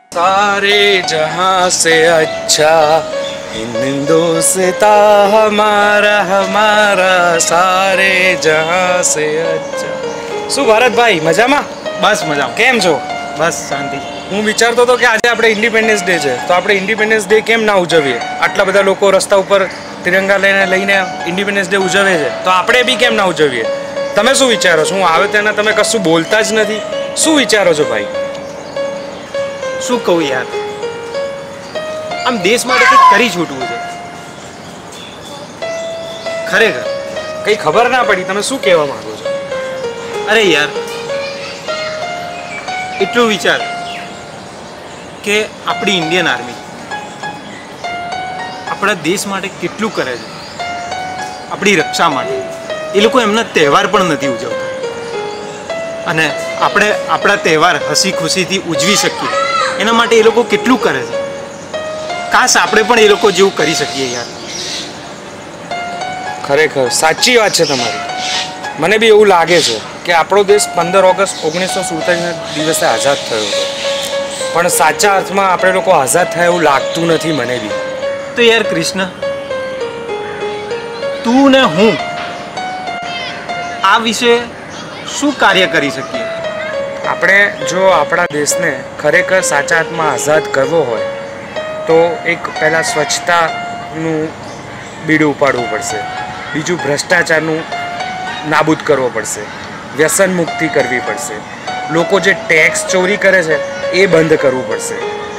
सारे जहां से अच्छा हिंदुस्तां हमारा हमारा सारे जहां से अच्छा। શું ભારતભાઈ મજામાં? બસ મજામાં. કેમ છો? બસ શાંતિ. હું વિચારતો હતો કે આજે આપણે ઇન્ડિપેન્ડન્સ ડે છે, તો આપણે ઇન્ડિપેન્ડન્સ ડે કેમ ના ઉજવીએ? આટલા બધા લોકો રસ્તા ઉપર તિરંગા લઈને ઇન્ડિપેન્ડન્સ ડે ઉજવે છે, તો આપણે બી કેમ ના ઉજવીએ? તમે શું વિચારો છો? હું આવે ત્યાંના તમે કશું બોલતા જ નથી. શું વિચારો છો ભાઈ? શું કહું યાર, આમ દેશ માટે કંઈક કરી છૂટવું છે ખરેખર. કંઈ ખબર ના પડી, તમે શું કહેવા માંગો છો? અરે યાર, એટલું વિચાર કે આપણી ઇન્ડિયન આર્મી આપણા દેશ માટે કેટલું કરે છે, આપણી રક્ષા માટે. એ લોકો એમના તહેવાર પણ નથી ઉજવતા, અને આપણે આપણા તહેવાર હસી ખુશીથી ઉજવી શકીએ એના માટે એ લોકો કેટલું કરે છે. કાશ આપણે પણ એ લોકો જેવું કરી શકીએ યાર. ખરેખર સાચી વાત છે તમારી. મને બી એવું લાગે છે કે આપણો દેશ 15 ઓગસ્ટ 1947ના દિવસે આઝાદ થયો હતો, પણ સાચા અર્થમાં આપણે લોકો આઝાદ થયા એવું લાગતું નથી મને બી. તો યાર કૃષ્ણ, તું ને હું આ વિશે શું કાર્ય કરી શકીએ? આપણે જો આપણા દેશને ખરેખર સાચા અર્થમાં આઝાદ કરવો હોય તો એક પહેલાં સ્વચ્છતાનું બીડું ઉપાડવું પડશે, બીજું ભ્રષ્ટાચારનું નાબૂદ કરવો પડશે, વ્યસન મુક્તિ કરવી પડશે, લોકો જે ટેક્સ ચોરી કરે છે એ બંધ કરવું પડશે.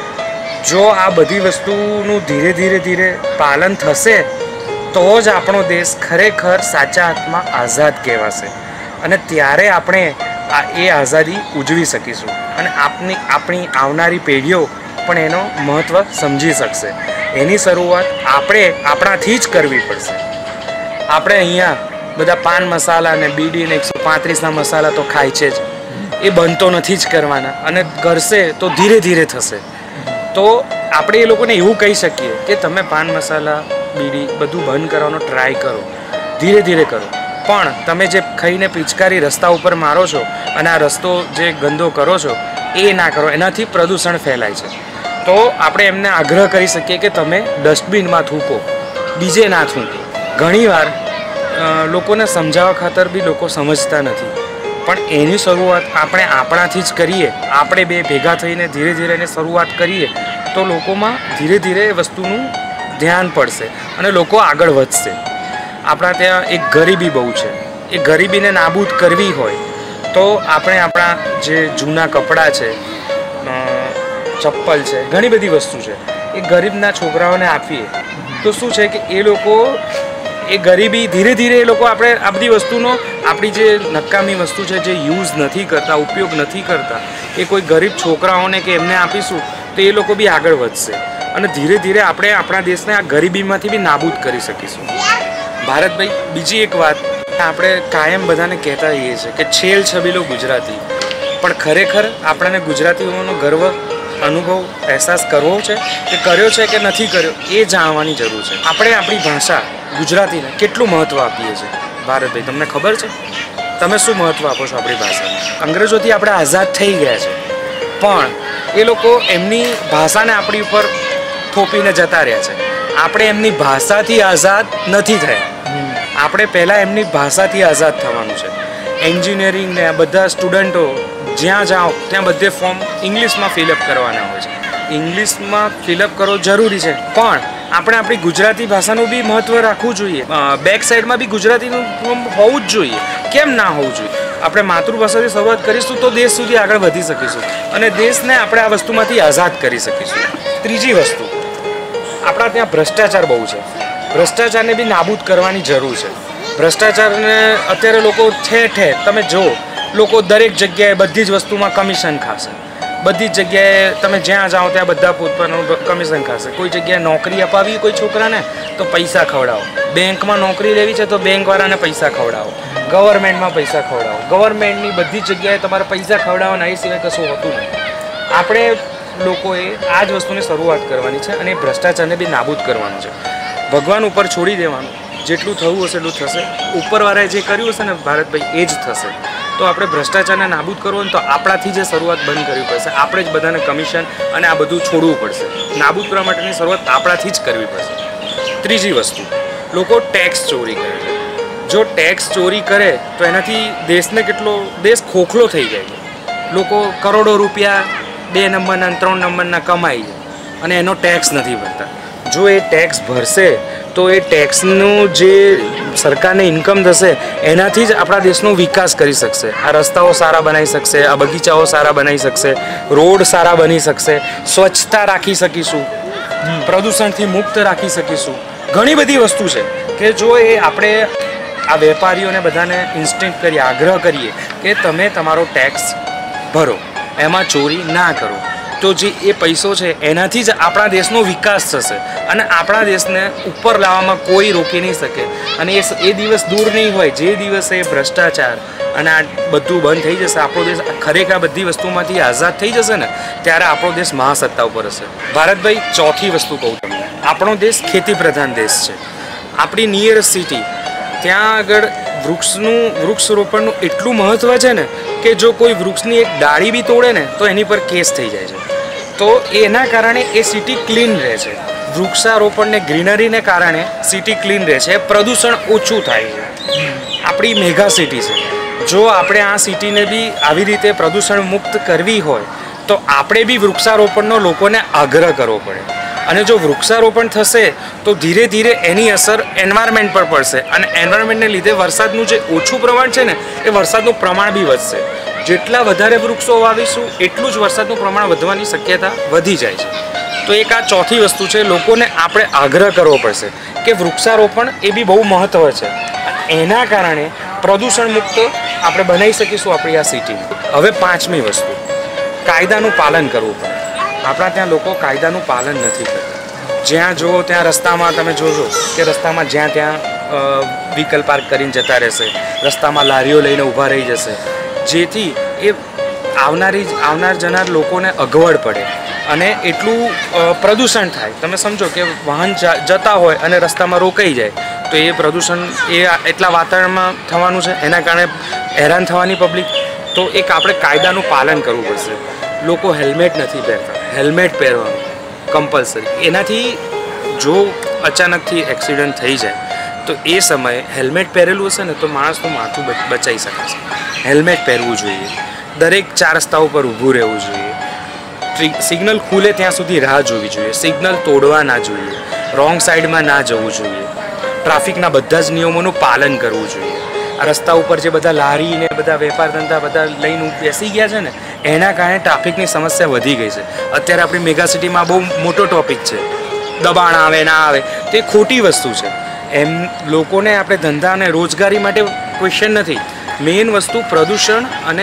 જો આ બધી વસ્તુનું ધીરે ધીરે પાલન થશે તો જ આપણો દેશ ખરેખર સાચા અર્થમાં આઝાદ કહેવાશે, અને ત્યારે આપણે એ આઝાદી ઉજવી શકીશું, અને આપણી આવનારી પેઢીઓ પણ એનો મહત્ત્વ સમજી શકશે. એની શરૂઆત આપણે આપણાથી જ કરવી પડશે. આપણે અહીંયા બધા પાન મસાલા અને બીડી ને 135ના મસાલા તો ખાય છે જ, એ બંધ તો નથી જ કરવાના, અને કરશે તો ધીરે ધીરે થશે. તો આપણે એ લોકોને એવું કહી શકીએ કે તમે પાન મસાલા બીડી બધું બંધ કરવાનો ટ્રાય કરો, ધીરે ધીરે કરો, પણ તમે જે ખાઈને પિચકારી રસ્તા ઉપર મારો છો અને આ રસ્તો જે ગંદો કરો છો એ ના કરો, એનાથી પ્રદૂષણ ફેલાય છે. તો આપણે એમને આગ્રહ કરી શકીએ કે તમે ડસ્ટબિનમાં થૂકો, બીજે ના થૂકો. ઘણીવાર લોકોને સમજાવવા ખાતર બી લોકો સમજતા નથી, પણ એની શરૂઆત આપણે આપણાથી જ કરીએ. આપણે બે ભેગા થઈને ધીરે ધીરે એની શરૂઆત કરીએ તો લોકોમાં ધીરે ધીરે એ વસ્તુનું ધ્યાન પડશે અને લોકો આગળ વધશે. આપણા ત્યાં એક ગરીબી બહુ છે, એ ગરીબીને નાબૂદ કરવી હોય તો આપણે આપણા જે જૂના કપડાં છે, ચપ્પલ છે, ઘણી બધી વસ્તુ છે, એ ગરીબના છોકરાઓને આપીએ તો શું છે કે એ લોકો એ ગરીબી ધીરે ધીરે એ લોકો આપણે આ બધી વસ્તુનો આપણી જે નકામી વસ્તુ છે જે યુઝ નથી કરતા, ઉપયોગ નથી કરતા, એ કોઈ ગરીબ છોકરાઓને કે એમને આપીશું તો એ લોકો બી આગળ વધશે, અને ધીરે ધીરે આપણે આપણા દેશને આ ગરીબીમાંથી બી નાબૂદ કરી શકીશું. ભારતભાઈ, બીજી એક વાત આપણે કાયમ બધાને કહેતા રહીએ છીએ કે છેલ છબીલો ગુજરાતી, પણ ખરેખર આપણને ગુજરાતીઓનો ગર્વ અનુભવ અહેસાસ કરવો છે કે કર્યો છે કે નથી કર્યો એ જાણવાની જરૂર છે. આપણે આપણી ભાષા ગુજરાતીને કેટલું મહત્ત્વ આપીએ છીએ ભારતભાઈ, તમને ખબર છે? તમે શું મહત્ત્વ આપો છો આપણી ભાષાને? અંગ્રેજોથી આપણે આઝાદ થઈ ગયા છે, પણ એ લોકો એમની ભાષાને આપણી ઉપર થોપીને જતા રહ્યા છે. આપણે એમની ભાષાથી આઝાદ નથી થયા. આપણે પહેલાં એમની ભાષાથી આઝાદ થવાનું છે. એન્જિનિયરિંગને આ બધા સ્ટુડન્ટો જ્યાં જાઓ ત્યાં બધે ફોર્મ ઇંગ્લિશમાં ફિલઅપ કરવાના હોય છે. ઇંગ્લિશમાં ફિલઅપ કરવો જરૂરી છે, પણ આપણે આપણી ગુજરાતી ભાષાનું બી મહત્ત્વ રાખવું જોઈએ. બેક સાઈડમાં બી ગુજરાતીનું હોવું જ જોઈએ. કેમ ના હોવું જોઈએ? આપણે માતૃભાષાથી શરૂઆત કરીશું તો દેશ સુધી આગળ વધી શકીશું, અને દેશને આપણે આ વસ્તુમાંથી આઝાદ કરી શકીશું. ત્રીજી વસ્તુ, આપણા ત્યાં ભ્રષ્ટાચાર બહુ છે. ભ્રષ્ટાચારને બી નાબૂદ કરવાની જરૂર છે. ભ્રષ્ટાચારને અત્યારે લોકો ઠેર તમે જુઓ, લોકો દરેક જગ્યાએ બધી જ વસ્તુમાં કમિશન ખાશે. બધી જ જગ્યાએ તમે જ્યાં જાઓ ત્યાં બધા પોતાનું કમિશન ખાશે. કોઈ જગ્યાએ નોકરી અપાવી કોઈ છોકરાને તો પૈસા ખવડાવો, બેંકમાં નોકરી લેવી છે તો બેંકવાળાને પૈસા ખવડાવો, ગવર્મેન્ટમાં પૈસા ખવડાવો, ગવર્મેન્ટની બધી જ જગ્યાએ તમારે પૈસા ખવડાવવાના, એ સિવાય કશું હોતું નથી. આપણે લોકોએ આ જ વસ્તુની શરૂઆત કરવાની છે, અને ભ્રષ્ટાચારને બી નાબૂદ કરવાનું છે. ભગવાન ઉપર છોડી દેવાનું, જેટલું થવું હશે એટલું થશે. ઉપરવાળાએ જે કર્યું હશે ને ભારતભાઈ, એ જ થશે. તો આપણે ભ્રષ્ટાચારને નાબૂદ કરવો હોય તો આપણાથી જે શરૂઆત બંધ કરવી પડશે. આપણે જ બધાને કમિશન અને આ બધું છોડવું પડશે. નાબૂદ કરવા માટેની શરૂઆત આપણાથી જ કરવી પડશે. ત્રીજી વસ્તુ, લોકો ટેક્સ ચોરી કરે છે. જો ટેક્સ ચોરી કરે તો એનાથી દેશ ખોખલો થઈ જાય છે. લોકો કરોડો રૂપિયા 2 નંબરના 3 નંબરના કમાઈ છે અને એનો ટેક્સ નથી ભરતા. જો એ ટેક્સ ભરશે તો એ ટેક્સનું જે સરકારને ઇન્કમ થશે એનાથી જ આપણા દેશનો વિકાસ કરી શકશે. આ રસ્તાઓ સારા બનાવી શકશે, આ બગીચાઓ સારા બનાવી શકશે, રોડ સારા બની શકશે, સ્વચ્છતા રાખી શકીશું, પ્રદૂષણથી મુક્ત રાખી શકીશું. ઘણી બધી વસ્તુ છે કે જો એ આપણે આ વેપારીઓને બધાને ઇન્સ્ટિંક્ટ કરીએ, આગ્રહ કરીએ કે તમે તમારો ટેક્સ ભરો, એમાં ચોરી ના કરો, તો જે એ પૈસો છે એનાથી જ આપણા દેશનો વિકાસ થશે અને આપણા દેશને ઉપર લાવવામાં કોઈ રોકી નહીં શકે. અને એ દિવસ દૂર નહીં હોય જે દિવસે ભ્રષ્ટાચાર અને આ બધું બંધ થઈ જશે, આપણો દેશ ખરેખર આ બધી વસ્તુમાંથી આઝાદ થઈ જશે ને, ત્યારે આપણો દેશ મહાસત્તા ઉપર હશે. ભારતભાઈ, ચોથી વસ્તુ કહું તમને, આપણો દેશ ખેતી પ્રધાન દેશ છે. આપણી નિયરેસ્ટ સિટી, ત્યાં આગળ વૃક્ષ રોપણનું એટલું મહત્ત્વ છે ને કે જો કોઈ વૃક્ષની એક ડાળી બી તોડે ને તો એની પર કેસ થઈ જાય છે. તો એના કારણે એ સિટી ક્લીન રહે છે. વૃક્ષારોપણને ગ્રીનરીને કારણે સિટી ક્લીન રહે છે, પ્રદૂષણ ઓછું થાય છે. આપણી મેગા સિટી છે. જો આપણે આ સિટીને બી આવી રીતે પ્રદૂષણ મુક્ત કરવી હોય તો આપણે બી વૃક્ષારોપણનો લોકોને આગ્રહ કરવો પડે. અને જો વૃક્ષારોપણ થશે તો ધીરે ધીરે એની અસર એન્વાયરમેન્ટ પર પડશે અને એન્વાયરમેન્ટને લીધે વરસાદનું જે ઓછું પ્રમાણ છે ને એ વરસાદનું પ્રમાણ બી વધશે. જેટલા વધારે વૃક્ષો વાવીશું એટલું જ વરસાદનું પ્રમાણ વધવાની શક્યતા વધી જાય છે. તો એક આ ચોથી વસ્તુ છે, લોકોને આપણે આગ્રહ કરવો પડશે કે વૃક્ષારોપણ એ બી બહુ મહત્ત્વ છે. એના કારણે પ્રદૂષણ મુક્ત આપણે બનાવી શકીશું આપણી આ સિટીને. હવે પાંચમી વસ્તુ, કાયદાનું પાલન કરવું પડે. આપણા ત્યાં લોકો કાયદાનું પાલન નથી કરતા. જ્યાં જુઓ ત્યાં રસ્તામાં તમે જોજો કે રસ્તામાં જ્યાં ત્યાં વ્હીકલ પાર્ક કરીને જતા રહેશે, રસ્તામાં લારીઓ લઈને ઊભા રહી જશે, જેથી એ આવનાર જનાર લોકોને અગવડ પડે અને એટલું પ્રદૂષણ થાય. તમે સમજો કે વાહન જતા હોય અને રસ્તામાં રોકાઈ જાય તો એ પ્રદૂષણ એટલા વાતાવરણમાં થવાનું છે, એના કારણે હેરાન થવાની પબ્લિક. તો એક આપણે કાયદાનું પાલન કરવું પડશે. લોકો હેલ્મેટ નથી પહેરતા, હેલ્મેટ પહેરવાનું કમ્પલસરી. એનાથી જો અચાનકથી એક્સિડન્ટ થઈ જાય તો એ સમયે હેલ્મેટ પહેરેલું હશે ને તો માણસનું માથું બચાવી શકાશે. હેલ્મેટ પહેરવું જોઈએ. દરેક 4 રસ્તા ઉપર ઊભું રહેવું જોઈએ. સિગ્નલ ખુલે ત્યાં સુધી રાહ જોવી જોઈએ. સિગ્નલ તોડવા ના જોઈએ. રોંગ સાઈડમાં ના જવું જોઈએ. ટ્રાફિકના બધા જ નિયમોનું પાલન કરવું જોઈએ. આ રસ્તા ઉપર જે બધા લારી ને બધા વેપાર ધંધા બધા લઈને બેસી ગયા છે ને એના કારણે ટ્રાફિકની સમસ્યા વધી ગઈ છે. અત્યારે આપણી મેગા સિટીમાં બહુ મોટો ટોપિક છે, દબાણ આવે ના આવે, તે ખોટી વસ્તુ છે. એમ લોકોને આપણે ધંધા અને રોજગારી માટે ક્વેશ્ચન નથી. મેઇન વસ્તુ પ્રદૂષણ અને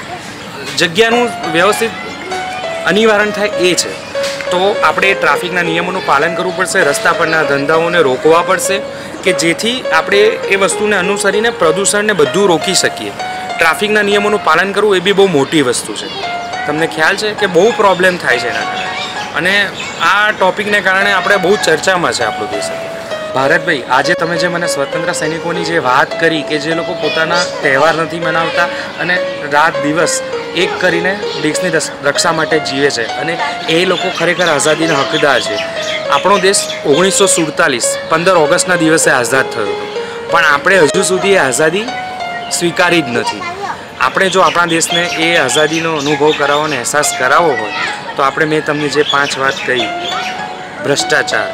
જગ્યાનું વ્યવસ્થિત અનિવારણ થાય એ છે. તો આપણે ટ્રાફિકના નિયમોનું પાલન કરવું પડશે. રસ્તા પરના ધંધાઓને રોકવા પડશે કે જેથી આપણે એ વસ્તુને અનુસરીને પ્રદૂષણને બધું રોકી શકીએ. ટ્રાફિકના નિયમોનું પાલન કરવું એ બી બહુ મોટી વસ્તુ છે. તમને ખ્યાલ છે કે બહુ પ્રોબ્લેમ થાય છે એના કારણે, અને આ ટોપિકને કારણે આપણે બહુ ચર્ચામાં છે આપણો દેશ. ભારતભાઈ, આજે તમે જે મને સ્વતંત્ર સૈનિકોની જે વાત કરી કે જે લોકો પોતાના તહેવાર નથી મનાવતા અને રાત દિવસ એક કરીને દેશની રક્ષા માટે જીવે છે અને એ લોકો ખરેખર આઝાદીના હકદાર છે. આપણો દેશ 1947 15 ઓગસ્ટના દિવસે આઝાદ થયો હતો, પણ આપણે હજુ સુધી એ આઝાદી સ્વીકારી જ નથી. આપણે જો આપણા દેશને એ આઝાદીનો અનુભવ કરાવવો અને અહેસાસ કરાવવો હોય તો આપણે મેં તમને જે 5 વાત કહી, ભ્રષ્ટાચાર,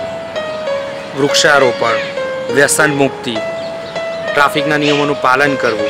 વૃક્ષારોપણ, વ્યસન મુક્તિ, ટ્રાફિકના નિયમોનું પાલન કરવું,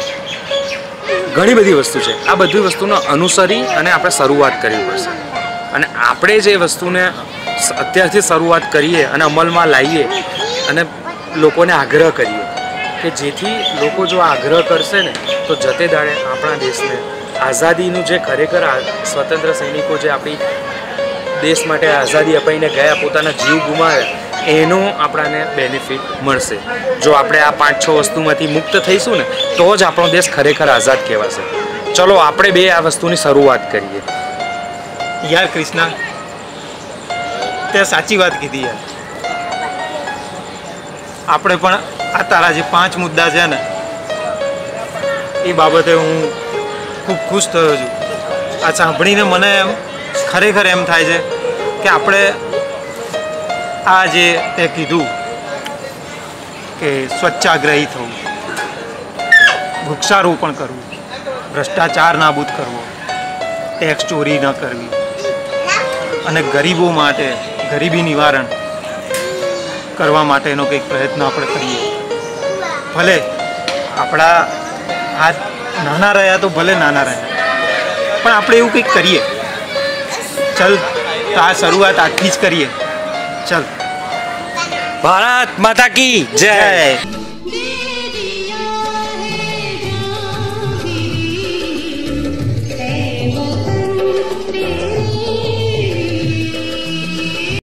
ઘણી બધી વસ્તુ છે. આ બધી વસ્તુનો અનુસરી અને આપણે શરૂઆત કરવી પડશે. અને આપણે જે વસ્તુને અત્યારથી શરૂઆત કરીએ અને અમલમાં લાવીએ અને લોકોને આગ્રહ કરીએ કે જેથી લોકો જો આગ્રહ કરશે ને તો જતે દાડે આપણા દેશને આઝાદીનું જે ખરેખર સ્વતંત્ર સૈનિકો જે આપણી દેશ માટે આઝાદી અપાઈને ગયા, પોતાના જીવ ગુમાવ્યા, એનો આપણાને બેનિફિટ મળશે. જો આપણે આ 5-6 વસ્તુમાંથી મુક્ત થઈશું ને તો જ આપણો દેશ ખરેખર આઝાદ કહેવાશે. ચલો આપણે બે આ વસ્તુની શરૂઆત કરીએ. યાર કૃષ્ણા, તે સાચી વાત કીધી યાર. આપણે પણ આ તારા જે 5 મુદ્દા છે ને એ બાબતે હું ખૂબ ખુશ થયો છું. આ સાંભળીને મને ખરેખર એમ થાય છે કે આપણે આ જે તે કીધું કે સ્વચ્છાગ્રહી થવું, વૃક્ષારોપણ કરવું, ભ્રષ્ટાચાર નાબૂદ કરવો, ટેક્સ ચોરી ન કરવી અને ગરીબો માટે ગરીબી નિવારણ કરવા માટેનો કંઈક પ્રયત્ન આપણે કરીએ. ભલે આપણા હાથ નાના રહ્યા તો ભલે નાના રહ્યા, પણ આપણે એવું કંઈક કરીએ. ચલ, તો આ શરૂઆત આજથી જ કરીએ. ચલ. ભારત માતા કી જય.